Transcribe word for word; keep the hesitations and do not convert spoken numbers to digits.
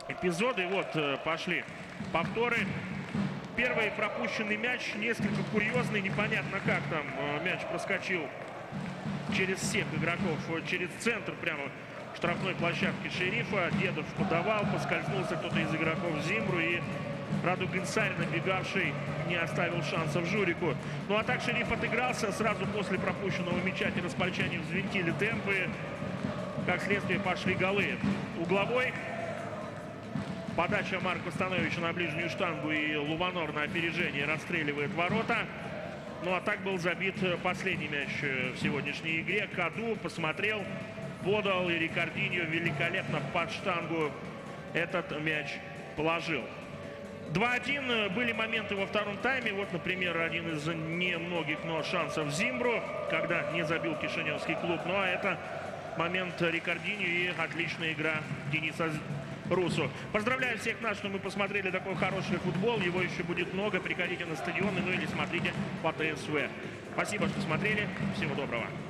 эпизоды. Вот пошли повторы. Первый пропущенный мяч несколько курьезный, непонятно как там мяч проскочил через всех игроков, через центр прямо штрафной площадки Шерифа. Дедов подавал, поскользнулся кто-то из игроков Зимру, и Раду Гынсарь, набегавший, не оставил шансов Журику. Ну а так Шериф отыгрался. Сразу после пропущенного мяча тираспольчане взвинтили темпы. Как следствие пошли голы. Угловой. Подача Марка Становича на ближнюю штангу, и Луванор на опережение расстреливает ворота. Ну а так был забит последний мяч в сегодняшней игре. Каду посмотрел, подал, и Рикардиньо великолепно под штангу этот мяч положил. два один. Были моменты во втором тайме. Вот, например, один из немногих, но шансов Зимбру, когда не забил кишиневский клуб. Ну а это момент Рикардиньо и отличная игра Дениса Русу. Поздравляю всех нас, что мы посмотрели такой хороший футбол. Его еще будет много. Приходите на стадионы, ну или смотрите по ТСВ. Спасибо, что смотрели. Всего доброго.